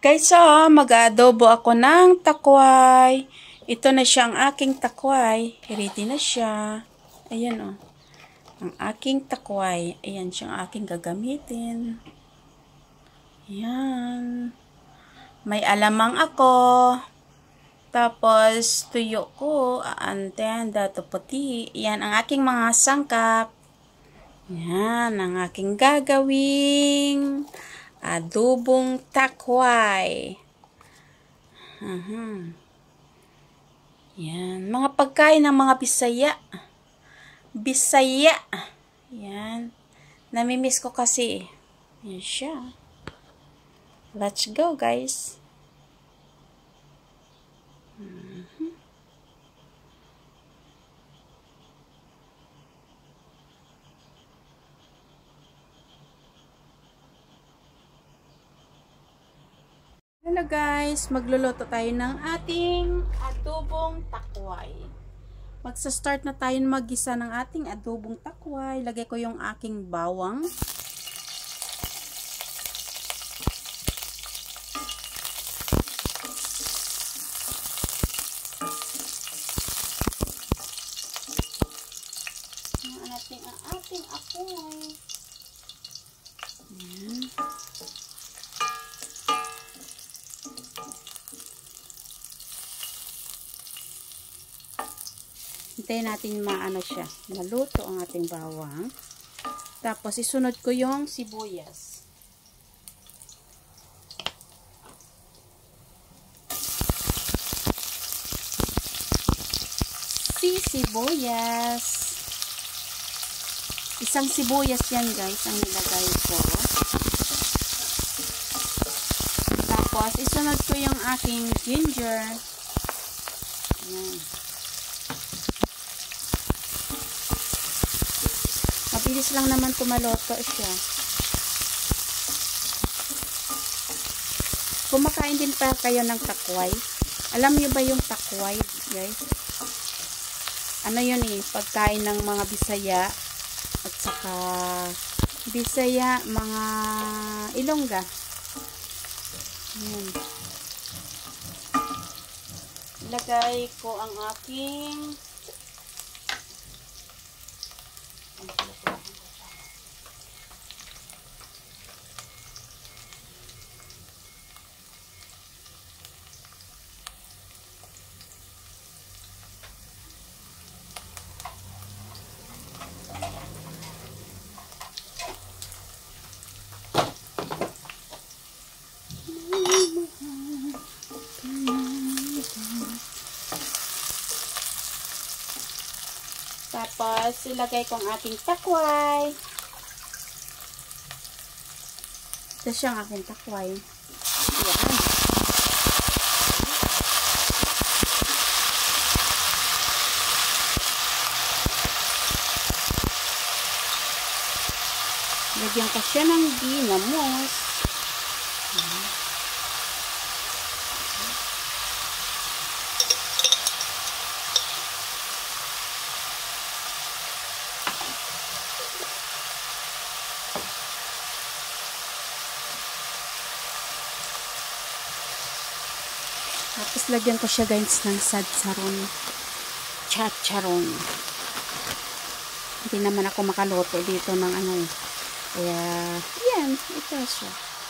Guys, mag-aadobo ako ng takway. Ito na siya ang aking takway. Ready na siya. Ayan ang aking takway. Ayan siya ang aking gagamitin. Ayan. May alamang ako. Tapos, tuyo ko. And dato puti. Ayan ang aking mga sangkap. Ayan ang aking gagawing adobong takway. Yan. Mga pagkain ng mga Bisaya. Bisaya. Yan. Namimiss ko kasi. Yan siya. Let's go, guys. Hello guys, magluluto tayo ng ating adobong takway. Magsa-start na tayo mag-gisa ng ating adobong takway. Lagay ko yung aking bawang. Ang ating apoy. Ayan. Hintayin natin maano siya, maluto ang ating bawang. Tapos isunod ko yung sibuyas. Sibuyas. Isang sibuyas yan guys ang nilagay ko. Tapos isunod ko yung aking ginger. Ayan. Mabilis lang naman kumaloto siya. Kumakain din pa kayo ng takway. Alam niyo ba yung takway, guys? Ano yun pagkain ng mga Bisaya at saka Bisaya, mga Ilongga. Ayan. Ilagay ko ang aking tapos ilagay ko ang ating takway. Ito siya ang aking takway. Ayan. Lagyan ko siya ng ginamos. Ayan. Tapos lagyan ko siya guys ng sadsaron. Chacharon. Hindi naman ako makaluto dito ng ano eh. Kaya, yan. Ito siya.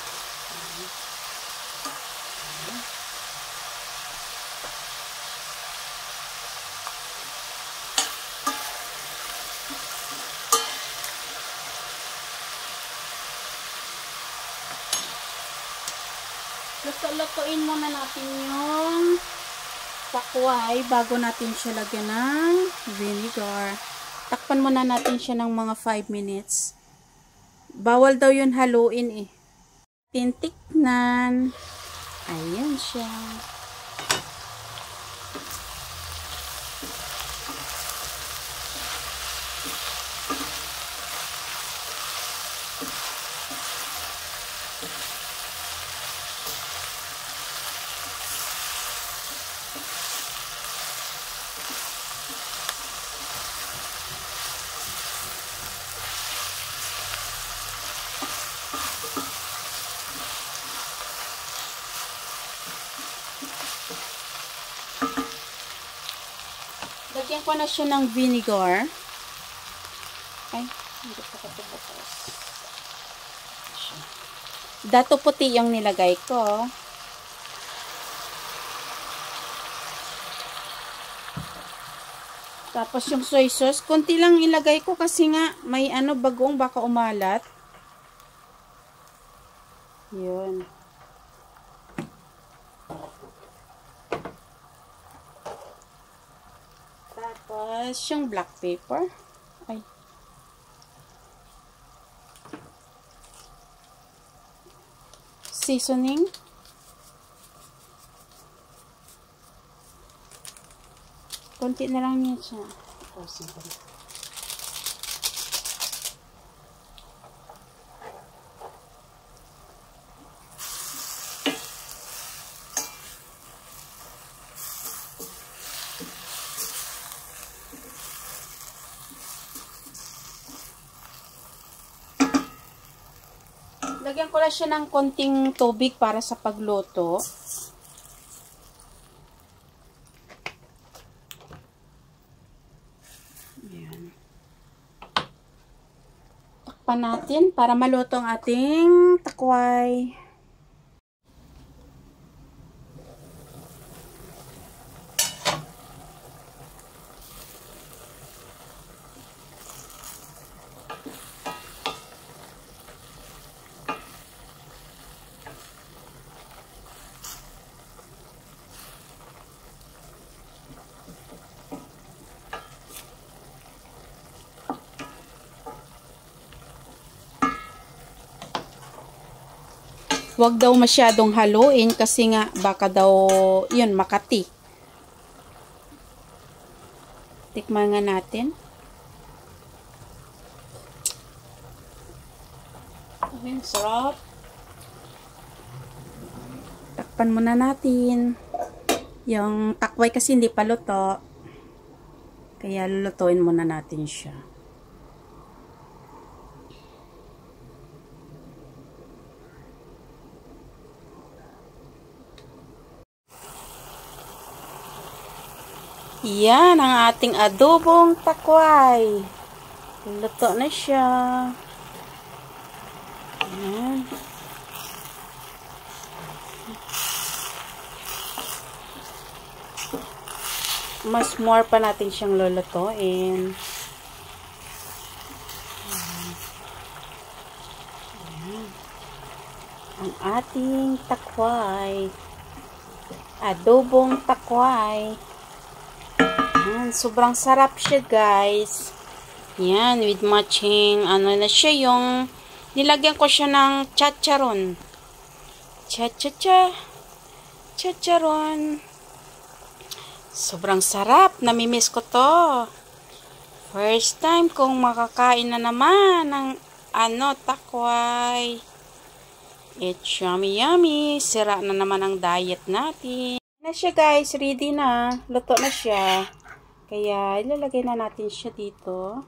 Luto-lutuin muna natin yung takway bago natin siya lagyan ng vinegar. Takpan muna natin siya ng mga 5 minutes. Bawal daw yun haluin Tintiknan. Ayan siya. Lagyan ko na siya ng vinegar. Ay, hindi ko katubutos. Dato puti yung nilagay ko. Tapos yung soy sauce, konti lang ilagay ko kasi nga may bagong baka umalat. Yun. Tapos yung black pepper. Ay. Seasoning. Konti na lang niya siya. Oh, sige. Lagyan ko lang siya ng konting tubig para sa pagluto. Ayan. Takpan natin para maluto ang ating takway. Huwag daw masyadong haluin kasi nga baka daw yun makati. Tikman nga natin. Ay, sarap. Takpan muna natin. Yung takway kasi hindi pa luto. Kaya lulutuin muna natin siya. Yan ang ating adobong takway. Luto na siya. Yan. Mas more pa natin siyang lulutuin. Yan. Ang ating takway. Adobong takway. Yan, sobrang sarap siya, guys. Yan, with matching, na siya yung, nilagyan ko siya ng chacharon. Chacharon. Sobrang sarap. Namimiss ko to. First time kong makakain na naman ng, takway. It's yummy. Sira na naman ang diet natin. Na siya, guys. Ready na. Luto na siya. Kaya, ilalagay na natin siya dito.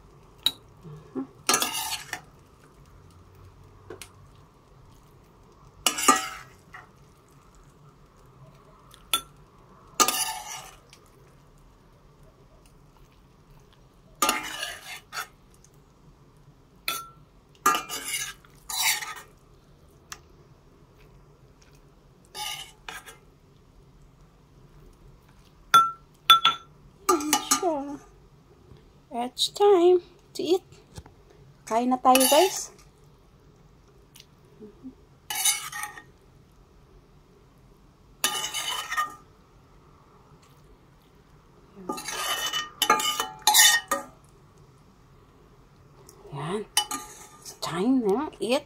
It's time to eat. Kain na tayo, guys. Yan. It's time na. Eat.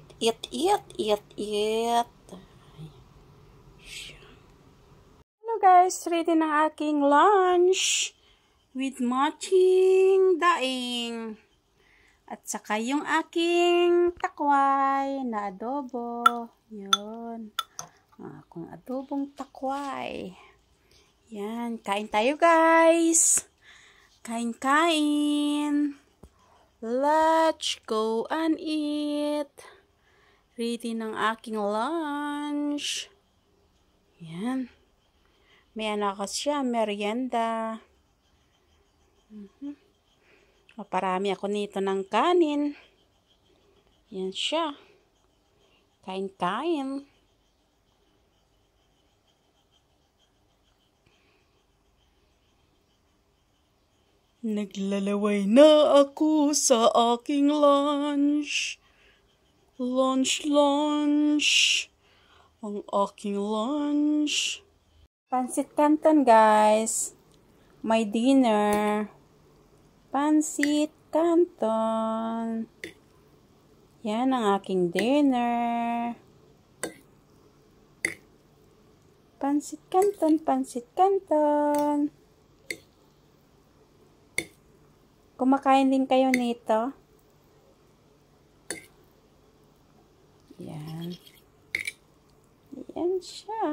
Hello, guys. Ready na aking lunch. With matching daing. At saka yung aking takway na adobo. Yun. Akong adobong takway. Yan. Kain tayo, guys. Kain. Let's go and eat. Ready ng aking lunch. Yan. May anakas siya. Merienda. Parami ako nito ng kanin. Yan siya. Kain-kain. Naglalaway na ako sa aking lunch. Lunch. Ang aking lunch. Pansit Canton, guys. My dinner. Pansit Canton. Yan ang aking dinner. Pansit Canton. Kumakain din kayo nito? Yan. Yan siya.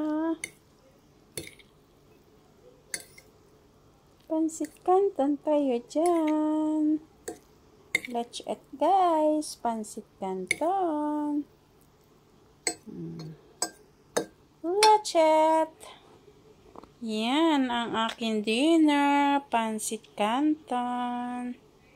Pansit Canton tayo dyan. Let's eat, guys. Pansit Canton. Let's eat. Yan ang aking dinner. Pansit Canton.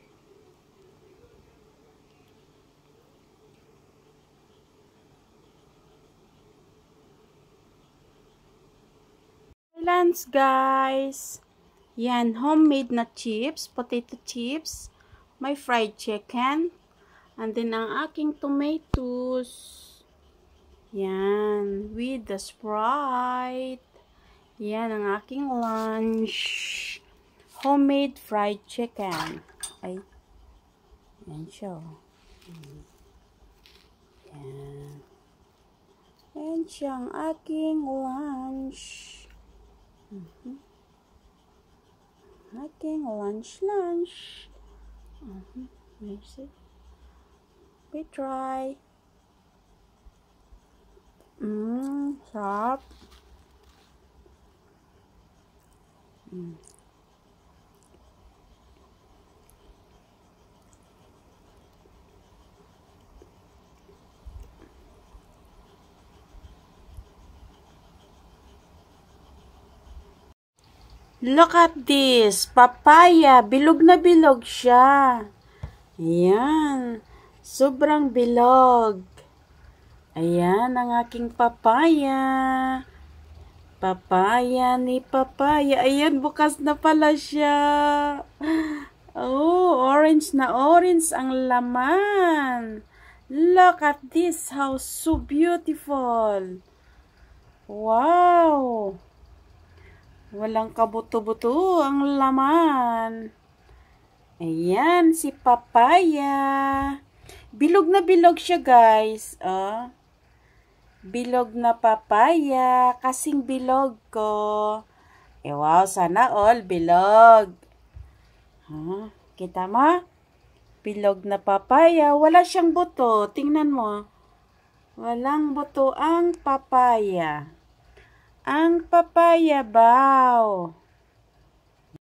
Lunch, guys. Yan, homemade na chips, potato chips. May fried chicken. And then ang aking tomatoes. Yan, with the Sprite. Yan ang aking lunch. Homemade fried chicken. Ay, yan siya. Yan. Yan siya ang aking lunch. Aking lunch. Let's see. We try. Sarap. Look at this, papaya, bilog na bilog siya. Ayan, sobrang bilog. Ayan ang aking papaya. Papaya ni papaya. Ayan, bukas na pala siya. Oh, orange na orange ang laman. Look at this, how so beautiful. Wow. Walang kabuto-buto ang laman. Ayan, si papaya. Bilog na bilog siya, guys. Bilog na papaya. Kasing bilog ko. Wow, sana all bilog. Kita mo? Bilog na papaya. Wala siyang buto. Tingnan mo. Walang buto ang papaya. Ang papaya baw.